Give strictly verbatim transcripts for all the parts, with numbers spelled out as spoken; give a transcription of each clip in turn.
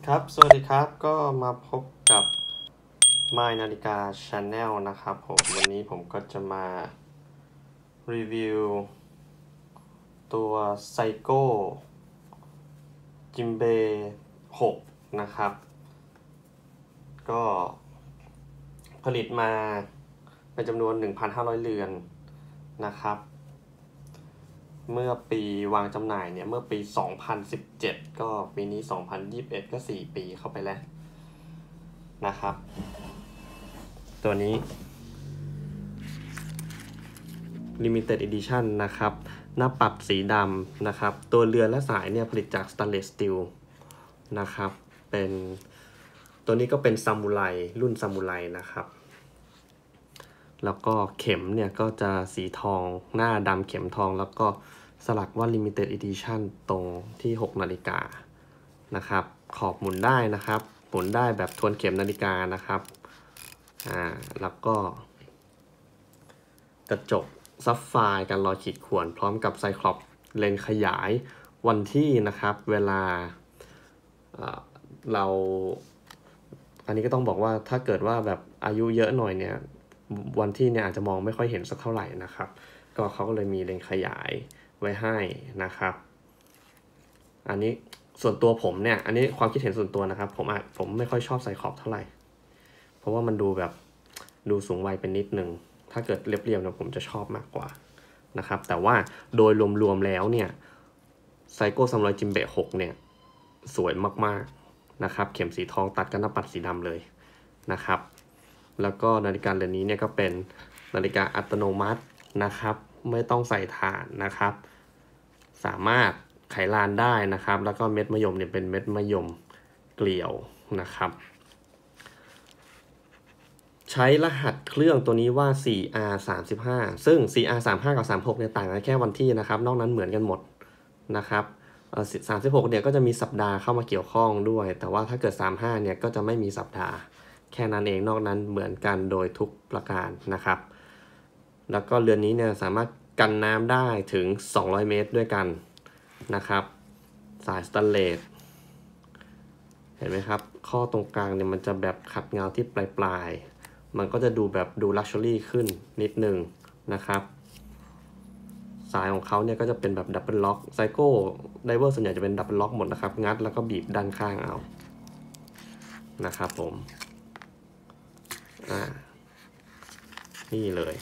ครับสวัสดีครับก็มาพบกับ My นาฬิกา Channel นะครับผมวันนี้ผมก็จะมารีวิวตัวไซโก้จิมเบหกนะครับก็ผลิตมาเป็นจำนวน หนึ่งพันห้าร้อย เรือนนะครับเมื่อปีวางจำหน่ายเนี่ยเมื่อปี สองพันสิบเจ็ด ก็ปีนี้ สองพันยี่สิบเอ็ด ก็ สี่ ปีเข้าไปแล้วนะครับตัวนี้ Limited Edition นะครับหน้าปัดสีดำนะครับตัวเรือนและสายเนี่ยผลิตจาก Stainless Steel นะครับเป็นตัวนี้ก็เป็นซามูไรรุ่นซามูไรนะครับแล้วก็เข็มเนี่ยก็จะสีทองหน้าดำเข็มทองแล้วก็สลักว่า Limited Edition ตรงที่หกนาฬิกานะครับขอบหมุนได้นะครับหมุนได้แบบทวนเข็มนาฬิกานะครับอ่าแล้วก็กระจกซับไฟร์กันรอยขีดข่วนพร้อมกับไซคลอปเลนส์ขยายวันที่นะครับเวลาเเราอันนี้ก็ต้องบอกว่าถ้าเกิดว่าแบบอายุเยอะหน่อยเนี่ยวันที่เนี่ยอาจจะมองไม่ค่อยเห็นสักเท่าไหร่นะครับก็เขาก็เลยมีเลนส์ขยายไว้ให้นะครับอันนี้ส่วนตัวผมเนี่ยอันนี้ความคิดเห็นส่วนตัวนะครับผมอาจผมไม่ค่อยชอบไซคลอปเท่าไหร่เพราะว่ามันดูแบบดูสูงวัยเป็นนิดนึงถ้าเกิดเรียบๆเนี่ยผมจะชอบมากกว่านะครับแต่ว่าโดยรวมๆแล้วเนี่ยไซโก้ซามูไรจิมเบะหกเนี่ยสวยมากๆนะครับเข็มสีทองตัดกับหน้าปัดสีดำเลยนะครับแล้วก็นาฬิกาเรือนนี้เนี่ยก็เป็นนาฬิกาอัตโนมัตินะครับไม่ต้องใส่ถ่านนะครับสามารถไขลานได้นะครับแล้วก็เม็ดมะยมเนี่ยเป็นเม็ดมะยมเกลียวนะครับใช้รหัสเครื่องตัวนี้ว่า ซี อาร์ สามสิบห้า ซึ่ง ซี อาร์ สามสิบห้า กับ สามสิบหก เนี่ยต่างกันแค่วันที่นะครับนอกนั้นเหมือนกันหมดนะครับเอ่อสามสิบหกเนี่ยก็จะมีสัปดาห์เข้ามาเกี่ยวข้องด้วยแต่ว่าถ้าเกิดสามสิบห้าเนี่ยก็จะไม่มีสัปดาห์แค่นั้นเองนอกนั้นเหมือนกันโดยทุกประการนะครับแล้วก็เรือนนี้เนี่ยสามารถกันน้ำได้ถึงสองร้อยเมตรด้วยกันนะครับสายสแตนเลสเห็นไหมครับข้อตรงกลางเนี่ยมันจะแบบขัดเงาที่ปลายๆมันก็จะดูแบบดูลักชัวรี่ขึ้นนิดนึงนะครับสายของเขาเนี่ยก็จะเป็นแบบดับเบิลล็อกไซโก้ไดเวอร์ส่วนใหญ่จะเป็นดับเบิลล็อกหมดนะครับงัดแล้วก็บีบด้านข้างเอานะครับผมอ่านี่เลย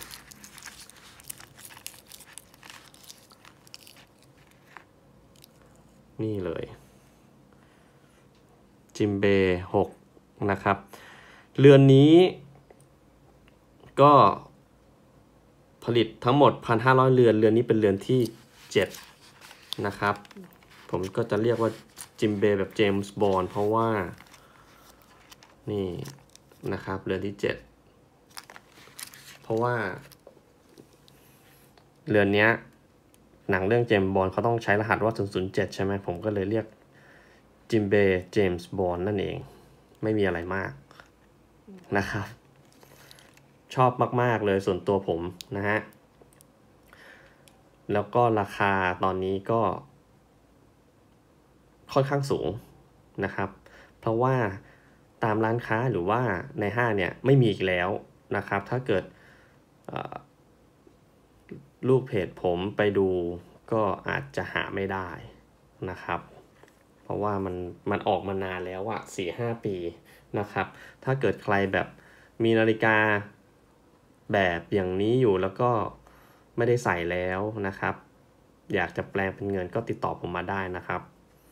นี่เลยจิมเบหกนะครับเรือนนี้ก็ผลิตทั้งหมด หนึ่งพันห้าร้อย เรือนเรือนนี้เป็นเรือนที่เจ็ดนะครับผมก็จะเรียกว่าจิมเบแบบเจมส์บอนด์เพราะว่านี่นะครับเรือนที่เจ็ดเพราะว่าเรือนนี้หนังเรื่องเจมส์บอนด์เขาต้องใช้รหัสว่าศูนย์ ศูนย์ เจ็ดใช่ไหมผมก็เลยเรียกจิมเบเจมส์บอนด์นั่นเองไม่มีอะไรมากนะครับชอบมากๆเลยส่วนตัวผมนะฮะแล้วก็ราคาตอนนี้ก็ค่อนข้างสูงนะครับเพราะว่าตามร้านค้าหรือว่าในห้างเนี่ยไม่มีอีกแล้วนะครับถ้าเกิดลูกเพจผมไปดูก็อาจจะหาไม่ได้นะครับเพราะว่ามันมันออกมานานแล้วอะ สี่ห้า ปีนะครับถ้าเกิดใครแบบมีนาฬิกาแบบอย่างนี้อยู่แล้วก็ไม่ได้ใส่แล้วนะครับอยากจะแปลงเป็นเงินก็ติดต่อผมมาได้นะครับ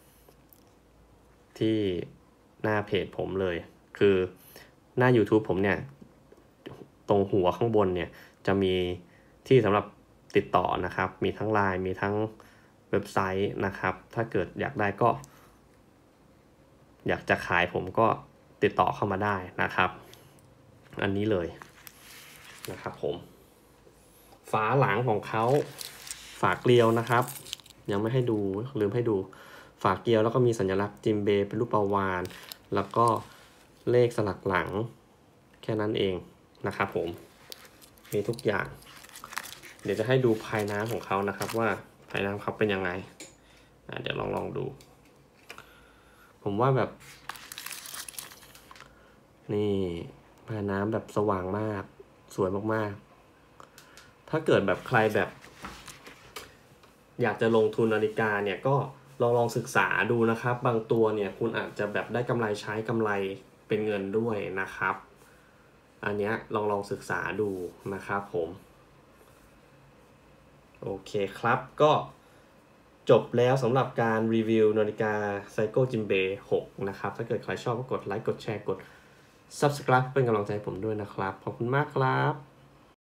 ที่หน้าเพจผมเลยคือหน้า YouTube ผมเนี่ยตรงหัวข้างบนเนี่ยจะมีที่สำหรับติดต่อนะครับมีทั้ง ไลน์ มีทั้งเว็บไซต์นะครับถ้าเกิดอยากได้ก็อยากจะขายผมก็ติดต่อเข้ามาได้นะครับอันนี้เลยนะครับผมฝาหลังของเขาฝาเกลียวนะครับยังไม่ให้ดูลืมให้ดูฝาเกลียวแล้วก็มีสัญลักษณ์จิมเบเป็นรูปปลาวาฬแล้วก็เลขสลักหลังแค่นั้นเองนะครับผมมีทุกอย่างเดี๋ยวจะให้ดูภายน้ำของเขานะครับว่าภายน้ำเขาเป็นยังไงเดี๋ยวลองลองดูผมว่าแบบนี่ผ้าน้ำแบบสว่างมากสวยมากๆถ้าเกิดแบบใครแบบอยากจะลงทุนนาฬิกาเนี่ยก็ลองลองศึกษาดูนะครับบางตัวเนี่ยคุณอาจจะแบบได้กำไรใช้กำไรเป็นเงินด้วยนะครับอันเนี้ยลองลองศึกษาดูนะครับผมโอเคครับก็จบแล้วสำหรับการรีวิวนาฬิกา Seiko Jinbei หกนะครับถ้าเกิดใครชอบก็กดไลค์กดแชร์กด Subscribe เป็นกำลังใจให้ผมด้วยนะครับขอบคุณมากครับ